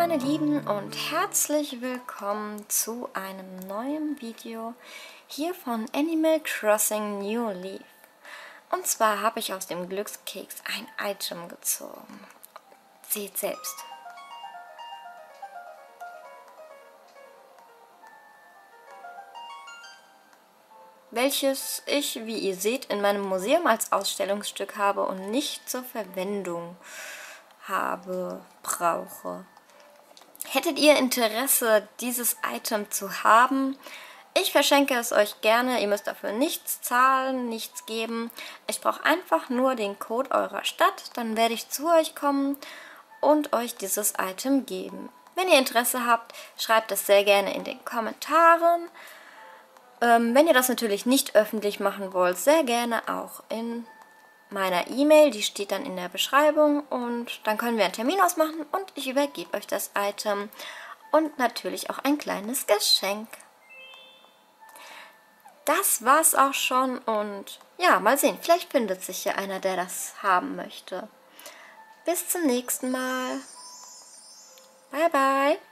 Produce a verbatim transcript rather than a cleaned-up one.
meine Lieben und herzlich willkommen zu einem neuen Video hier von Animal Crossing New Leaf. Und zwar habe ich aus dem Glückskeks ein Item gezogen. Seht selbst. Welches ich, wie ihr seht, in meinem Museum als Ausstellungsstück habe und nicht zur Verwendung habe, brauche. Hättet ihr Interesse, dieses Item zu haben? Ich verschenke es euch gerne. Ihr müsst dafür nichts zahlen, nichts geben. Ich brauche einfach nur den Code eurer Stadt. Dann werde ich zu euch kommen und euch dieses Item geben. Wenn ihr Interesse habt, schreibt es sehr gerne in den Kommentaren. Ähm, wenn ihr das natürlich nicht öffentlich machen wollt, sehr gerne auch in meiner E-Mail, die steht dann in der Beschreibung, und dann können wir einen Termin ausmachen und ich übergebe euch das Item und natürlich auch ein kleines Geschenk. Das war's auch schon und ja, mal sehen, vielleicht findet sich ja einer, der das haben möchte. Bis zum nächsten Mal. Bye, bye.